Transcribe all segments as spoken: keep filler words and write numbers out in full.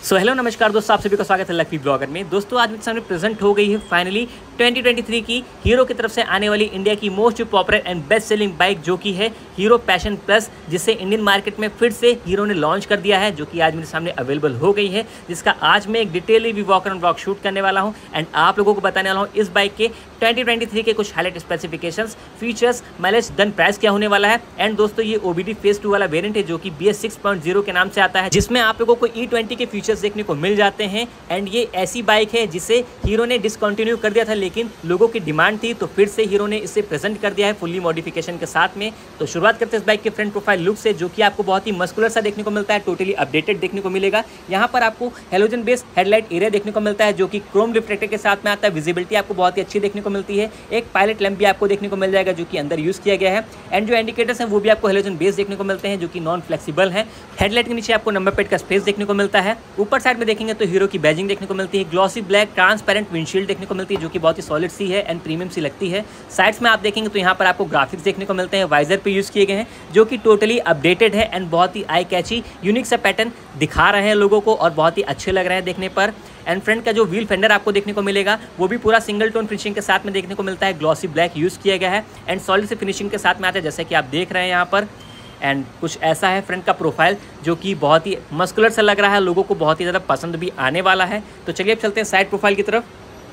So hello नमस्कार दोस्तों, आप सभी का स्वागत है लकी ब्लॉगर में। दोस्तों आज मेरे सामने प्रेजेंट हो गई है फाइनली ट्वेंटी ट्वेंटी थ्री की हीरो की तरफ से आने वाली इंडिया की most popular and best selling bike, जो कि है हीरो पैशन प्लस, जिसे इंडियन मार्केट में फिर से हीरो ने लॉन्च कर दिया है, जो कि आज मेरे सामने अवेलेबल हो गई है, जिसका आज मैं एक detail review walk and blog shoot करने वाला हूँ एंड आप लोगों को बताने वाला हूँ इस बाइक के ट्वेंटी ट्वेंटी थ्री के कुछ highlight specifications, features, mileage, then price क्या होने वाला है। एंड दोस्तों ये ओबीडी फेज टू वाला वेरिएंट है, जो कि B S six point zero के नाम से आता है, जिसमें आप लोगों को ई ट्वेंटी के फीचर्स देखने को मिल जाते हैं। एंड ये ऐसी बाइक है जिसे हीरो ने डिसकंटिन्यू कर दिया था, लेकिन लोगों की डिमांड थी, तो फिर से हीरो ने इसे प्रेजेंट कर दिया है फुल्ली मॉडिफिकेशन के साथ में। तो शुरुआत करते हैं इस बाइक के फ्रंट प्रोफाइल लुक से, जो कि आपको बहुत ही मस्कुलर सा देखने को मिलता है, टोटली अपडेटेड देखने को मिलेगा। यहाँ पर आपको हेलोजन बेस्ड हेडलाइट एरिया देखने को मिलता है, जो कि क्रोम रिफ्लेक्टर के साथ में आता है। विजिबिलिटी आपको बहुत ही अच्छी देखने को मिलती है। एक पायलट लैंप भी आपको देखने को मिल जाएगा, जो कि अंदर यूज किया गया है। एंड जो इंडिकेटर्स हैं वो भी आपको हेलोजन बेस्ड देखने को मिलते हैं, जो कि नॉन फ्लेक्सिबल है। हेडलाइट के नीचे आपको नंबर प्लेट का स्पेस देखने को मिलता है। ऊपर साइड में देखेंगे तो हीरो की बैजिंग देखने को मिलती है। ग्लॉसी ब्लैक ट्रांसपेरेंट विंडशील्ड देखने को मिलती है, जो कि बहुत ही सॉलिड सी है एंड प्रीमियम सी लगती है। साइड्स में आप देखेंगे तो यहाँ पर आपको ग्राफिक्स देखने को मिलते हैं, वाइजर पे यूज किए गए हैं, जो कि टोटली अपडेटेड है एंड बहुत ही आई कैची यूनिक सा पैटर्न दिखा रहे हैं लोगों को और बहुत ही अच्छे लग रहे हैं देखने पर। एंड फ्रंट का जो व्हील फेंडर आपको देखने को मिलेगा वो भी पूरा सिंगल टोन फिनिशिंग के साथ में देखने को मिलता है। ग्लॉसी ब्लैक यूज़ किया गया है एंड सॉलिड से फिनिशिंग के साथ में आता है, जैसे कि आप देख रहे हैं यहाँ पर। एंड कुछ ऐसा है फ्रंट का प्रोफाइल, जो कि बहुत ही मस्कुलर सा लग रहा है, लोगों को बहुत ही ज़्यादा पसंद भी आने वाला है। तो चलिए अब चलते हैं साइड प्रोफाइल की तरफ।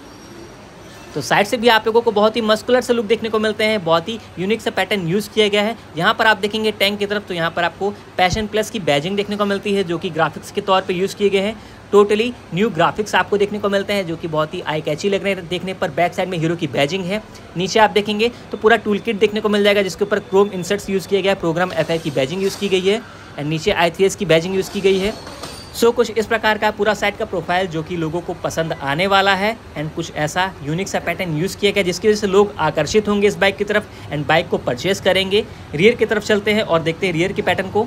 तो साइड से भी आप लोगों को बहुत ही मस्कुलर से लुक देखने को मिलते हैं, बहुत ही यूनिक सा पैटर्न यूज़ किया गया है। यहाँ पर आप देखेंगे टैंक की तरफ, तो यहाँ पर आपको पैशन प्लस की बैजिंग देखने को मिलती है, जो कि ग्राफिक्स के तौर पे यूज़ किए गए हैं। टोटली न्यू ग्राफिक्स आपको देखने को मिलते हैं, जो कि बहुत ही आई कैची लग रहे हैं देखने पर। बैक साइड में हीरो की बैजिंग है। नीचे आप देखेंगे तो पूरा टूल किट देखने को मिल जाएगा, जिसके ऊपर क्रोम इंसर्ट्स यूज़ किया गया है, प्रोग्राम एफ आई की बैजिंग यूज़ की गई है एंड नीचे आई थ्री एस की बैजिंग यूज़ की गई है। सो so, कुछ इस प्रकार का पूरा साइड का प्रोफाइल, जो कि लोगों को पसंद आने वाला है एंड कुछ ऐसा यूनिक सा पैटर्न यूज़ किया गया, जिसकी वजह से लोग आकर्षित होंगे इस बाइक की तरफ एंड बाइक को परचेस करेंगे। रियर की तरफ चलते हैं और देखते हैं रियर के पैटर्न को।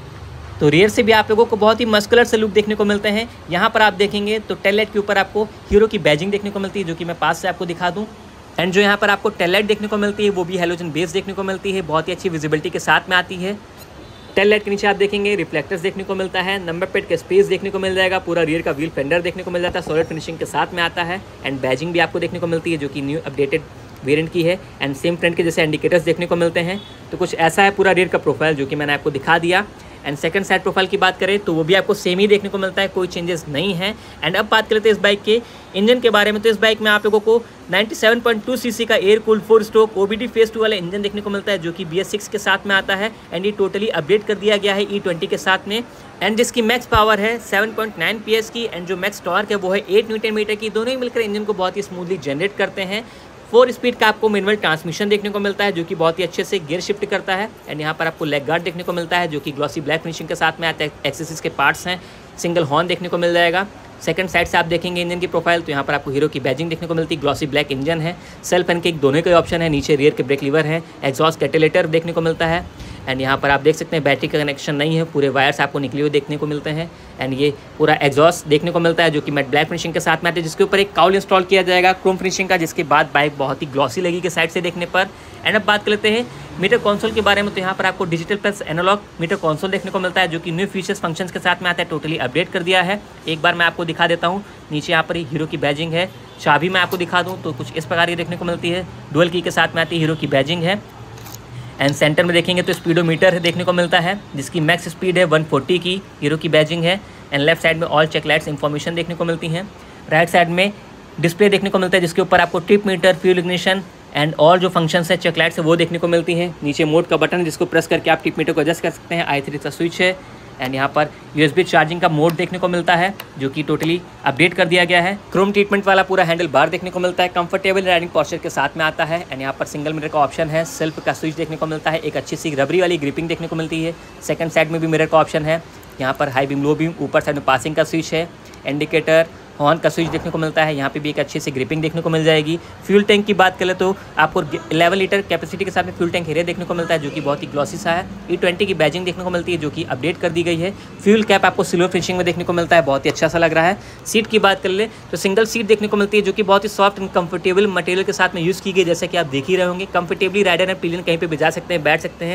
तो रियर से भी आप लोगों को बहुत ही मस्कुलर से लुक देखने को मिलते हैं। यहाँ पर आप देखेंगे तो टेल लाइट के ऊपर आपको हीरो की बैजिंग देखने को मिलती है, जो कि मैं पास से आपको दिखा दूँ। एंड जो यहाँ पर आपको टेल लाइट देखने को मिलती है वो भी हेलोजन बेस देखने को मिलती है, बहुत ही अच्छी विजिबिलिटी के साथ में आती है। टेल लाइट के नीचे आप देखेंगे रिफ्लेक्टर्स देखने को मिलता है, नंबर प्लेट का स्पेस देखने को मिल जाएगा, पूरा रियर का व्हील फेंडर देखने को मिल जाता है, सॉलिड फिनिशिंग के साथ में आता है एंड बैजिंग भी आपको देखने को मिलती है, जो कि न्यू अपडेटेड वेरिएंट की है। एंड सेम फ्रंट के जैसे इंडिकेटर्स देखने को मिलते हैं। तो कुछ ऐसा है पूरा रियर का प्रोफाइल, जो कि मैंने आपको दिखा दिया। एंड सेकंड साइड प्रोफाइल की बात करें तो वो भी आपको सेम ही देखने को मिलता है, कोई चेंजेस नहीं है। एंड अब बात करते हैं इस बाइक के इंजन के बारे में। तो इस बाइक में आप लोगों को ninety seven point two CC का air cooled four stroke OBD phase two वाला इंजन देखने को मिलता है, जो कि बी एस सिक्स के साथ में आता है एंड ये टोटली अपडेट कर दिया गया है ई ट्वेंटी के साथ में। एंड जिसकी मैक्स पावर है seven point nine P S की एंड जो मैक्स टॉर्क है वो है एट न्यूटन मीटर की। दोनों ही मिलकर इंजन को बहुत ही स्मूथली जनरेट करते हैं। फोर स्पीड का आपको मैनुअल ट्रांसमिशन देखने को मिलता है, जो कि बहुत ही अच्छे से गियर शिफ्ट करता है। एंड यहाँ पर आपको लेग गार्ड देखने को मिलता है, जो कि ग्लॉसी ब्लैक फिनिशिंग के साथ में आता है। एक्सेसरीज के पार्ट्स हैं, सिंगल हॉर्न देखने को मिल जाएगा। सेकंड साइड से आप देखेंगे इंजन की प्रोफाइल, तो यहाँ पर आपको हीरो की बैजिंग देखने को मिलती है। ग्लॉसी ब्लैक इंजन है, सेल्फ एंड किक दोनों के ऑप्शन है। नीचे रियर के ब्रेक लीवर है, एग्जॉस्ट कैटेलेटर देखने को मिलता है। एंड यहाँ पर आप देख सकते हैं बैटरी का कनेक्शन नहीं है, पूरे वायर्स आपको निकले हुए देखने को मिलते हैं। एंड ये पूरा एग्जॉस्ट देखने को मिलता है, जो कि मैट ब्लैक फिनिशिंग के साथ में आते हैं, जिसके ऊपर एक काउल इंस्टॉल किया जाएगा क्रोम फिनिशिंग का, जिसके बाद बाइक बहुत ही ग्लॉसी लगेगी साइड से देखने पर। एंड अब बात कर लेते हैं मीटर कंसोल के बारे में। तो यहाँ पर आपको digital plus analogue meter console देखने को मिलता है, जो कि न्यू फीचर्स फंक्शंस के साथ में आता है, टोटली अपडेट कर दिया है। एक बार मैं आपको दिखा देता हूँ। नीचे यहाँ पर हीरो की बैजिंग है, चाबी मैं आपको दिखा दूँ तो कुछ इस प्रकार की देखने को मिलती है। डुअल की के साथ में आती है, हीरो की बैजिंग है। एंड सेंटर में देखेंगे तो स्पीडोमीटर देखने को मिलता है, जिसकी मैक्स स्पीड है वन फोर्टी की, हीरो की बैजिंग है। एंड लेफ्ट साइड में ऑल चेक लाइट्स इन्फॉर्मेशन देखने को मिलती हैं। राइट साइड में डिस्प्ले देखने को मिलता है, जिसके ऊपर आपको trip meter, fuel ignition and और जो फंक्शंस है चेक लाइट्स है वो देखने को मिलती हैं। नीचे मोड का बटन, जिसको प्रेस करके आप ट्रिप मीटर को एडजस्ट कर सकते हैं। आई थ्री का स्विच है एंड यहाँ पर यूएसबी चार्जिंग का मोड देखने को मिलता है, जो कि टोटली अपडेट कर दिया गया है। क्रोम ट्रीटमेंट वाला पूरा हैंडल बार देखने को मिलता है, कंफर्टेबल राइडिंग पोस्चर के साथ में आता है। एंड यहाँ पर सिंगल मिरर का ऑप्शन है, सेल्फ का स्विच देखने को मिलता है, एक अच्छी सी रबरी वाली ग्रिपिंग देखने को मिलती है। सेकंड साइड में भी मिरर का ऑप्शन है, यहाँ पर हाई बीम लो बीम, ऊपर साइड में पासिंग का स्विच है। इंडिकेटर हॉर्न का स्विच देखने को मिलता है, यहाँ पे भी एक अच्छी सी ग्रिपिंग देखने को मिल जाएगी। फ्यूल टैंक की बात करें तो आपको इलेवन लीटर कैपेसिटी के साथ में फ्यूल टैंक एरिया देखने को मिलता है, जो कि बहुत ही ग्लॉसी सा है। ई ट्वेंटी की बैजिंग देखने को मिलती है, जो कि अपडेट कर दी गई है। फ्यूल कैप आपको सिल्वर फिनिशिंग में देखने को मिलता है, बहुत ही अच्छा सा लग रहा है। सीट की बात कर ले तो सिंगल सीट देखने को मिलती है, जो कि बहुत ही सॉफ्ट एंड कंफर्टेबल मटेरियल के साथ में यूज़ की गई, जैसे कि आप देख ही रहे होंगे। कंफर्टेबली राइडर एंड पिलियन कहीं पर भी जा सकते हैं, बैठ सकते हैं।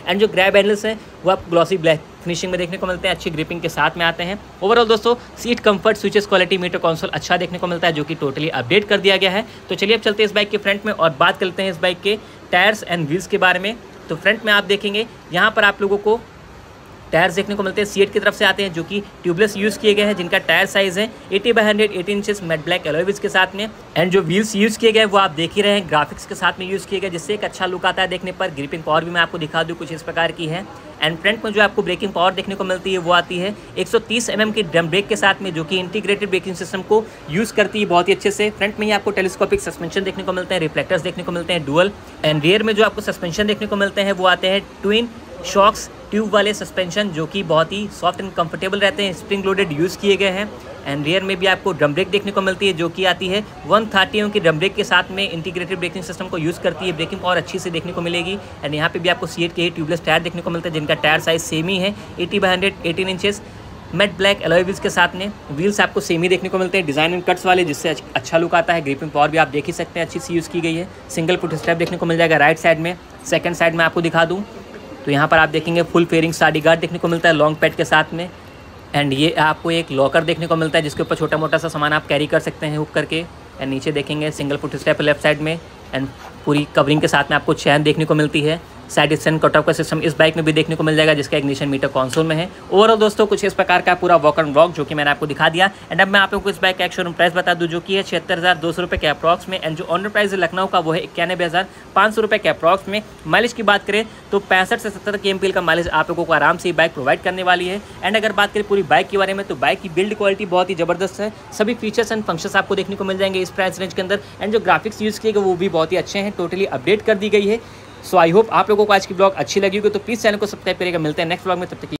एंड जो ग्रैब हैंडल्स हैं वो आप ग्लॉसी ब्लैक फिनिशिंग में देखने को मिलते हैं, अच्छी ग्रिपिंग के साथ में आते हैं। ओवरऑल दोस्तों seat comfort, switches quality, meter console अच्छा देखने को मिलता है जो कि टोटली अपडेट कर दिया गया है। तो चलिए अब चलते हैं इस बाइक के फ्रंट में और बात करते हैं इस बाइक के टायर्स एंड व्हील्स के बारे में। तो फ्रंट में आप देखेंगे यहाँ पर आप लोगों को टायर्स देखने को मिलते हैं, सीएट की तरफ से आते हैं जो कि ट्यूबलेस यूज़ किए गए हैं, जिनका टायर साइज़ है अस्सी by hundred eighteen inches matte black alloy wheels के साथ में। एंड जो व्हील्स यूज़ किए गए वो आप देख ही रहे हैं, ग्राफिक्स के साथ में यूज़ किए गए, जिससे एक अच्छा लुक आता है देखने पर। ग्रिपिंग पावर भी मैं आपको दिखा दूँ कुछ इस प्रकार की है। एंड फ्रंट में जो आपको ब्रेकिंग पावर देखने को मिलती है वो आती है एक सौ तीस एम एम की ड्रम ब्रेक के साथ में, जो कि इंटीग्रेटेड ब्रेकिंग सिस्टम को यूज़ करती है बहुत ही अच्छे से। फ्रंट में ही आपको टेलीस्कोपिक सस्पेंशन देखने को मिलते हैं, रिफ्लेक्टर्स देखने को मिलते हैं डुअल। एंड रियर में जो आपको सस्पेंशन देखने को मिलते हैं वो आते हैं ट्विन शॉक्स ट्यूब वाले सस्पेंशन, जो कि बहुत ही सॉफ्ट एंड कंफर्टेबल रहते हैं, स्प्रिंग लोडेड यूज़ किए गए हैं। एंड रियर में भी आपको ड्रम ब्रेक देखने को मिलती है जो कि आती है एक सौ तीस एम की ड्रम ब्रेक के साथ में, इंटीग्रेटेड ब्रेकिंग सिस्टम को यूज़ करती है, ब्रेकिंग पावर अच्छी से देखने को मिलेगी। एंड यहाँ पे भी आपको सीएट के ट्यूबलेस टायर देखने को मिलते हैं, जिनका टायर साइज सेम ही है अस्सी by hundred eighteen inches matte black alloy wheels के साथ में। व्हील्स आपको सेम ही देखने को मिलते हैं, डिज़ाइन एंड कट्स वाले, जिससे अच्छा लुक आता है। ग्रिपिंग पावर भी आप देख ही सकते हैं अच्छी सी यूज़ की गई है। सिंगल फुट स्टेप देखने को मिल जाएगा राइट साइड में। सेकंड साइड में आपको दिखा दूँ तो यहाँ पर आप देखेंगे फुल फेयरिंग साडी गार्ड देखने को मिलता है लॉन्ग पैड के साथ में। एंड ये आपको एक लॉकर देखने को मिलता है जिसके ऊपर छोटा मोटा सा सामान आप कैरी कर सकते हैं हुक करके। एंड नीचे देखेंगे single foot step left side में, एंड पूरी कवरिंग के साथ में आपको चैन देखने को मिलती है। साइड स्टैंड कटऑफ का सिस्टम इस बाइक में भी देखने को मिल जाएगा, जिसका इग्निशन मीटर कंसोल में है। ओवरऑल दोस्तों कुछ इस प्रकार का पूरा वॉक एंड वॉक जो कि मैंने आपको दिखा दिया। एंड अब मैं आप लोगों को इस बाइक का एक शोरूम प्राइस बता दूं जो कि है छिहत्तर हज़ार दो सौ रुपये के अप्रॉक्स में। एंड जो ऑनर प्राइस है लखनऊ का वो है इक्यानवे हज़ार पाँच सौ रुपये के अप्रॉक्स में। माइलेज की बात करें तो पैंसठ से सत्तर के एम का माइलेज आप लोगों को आराम से बाइक प्रोवाइड करने वाली है। एंड अगर बात करें पूरी बाइक के बारे में तो बाइक की बिल्ड क्वालिटी बहुत ही ज़बरदस्त है, सभी फीचर्स एंड फंक्शंस आपको देखने को मिल जाएंगे इस प्राइस रेंज के अंदर। एंड जो ग्राफिक्स यूज़ किए गए वो भी बहुत ही अच्छे हैं, टोटली अपडेट कर दी गई है। सो आई होप आप लोगों को आज की ब्लॉग अच्छी लगी होगी, तो प्लीज़ चैनल को सब्सक्राइब करिएगा। मिलते हैं नेक्स्ट ब्लॉग में, तब तक